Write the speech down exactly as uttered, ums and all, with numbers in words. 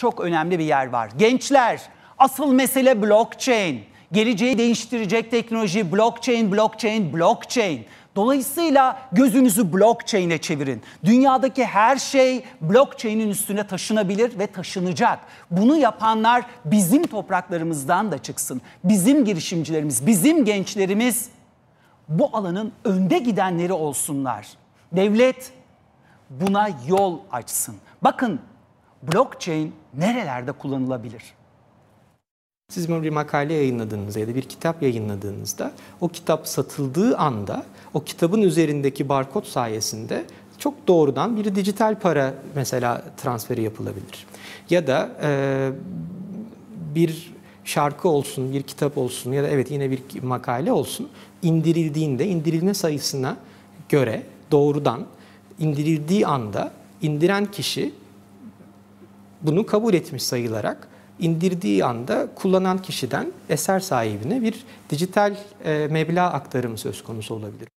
çok önemli bir yer var. Gençler, asıl mesele blockchain. Geleceği değiştirecek teknoloji blockchain, blockchain, blockchain. Dolayısıyla gözünüzü blockchain'e çevirin. Dünyadaki her şey blockchain'in üstüne taşınabilir ve taşınacak. Bunu yapanlar bizim topraklarımızdan da çıksın. Bizim girişimcilerimiz, bizim gençlerimiz bu alanın önde gidenleri olsunlar. Devlet buna yol açsın. Bakın, blockchain nerelerde kullanılabilir? Siz bir makale yayınladığınızda ya da bir kitap yayınladığınızda o kitap satıldığı anda o kitabın üzerindeki barkod sayesinde çok doğrudan bir dijital para mesela transferi yapılabilir. Ya da e, bir şarkı olsun, bir kitap olsun ya da evet yine bir makale olsun indirildiğinde indirilme sayısına göre doğrudan indirildiği anda indiren kişi bunu kabul etmiş sayılarak indirdiği anda kullanan kişiden eser sahibine bir dijital e, meblağ aktarımı söz konusu olabilir.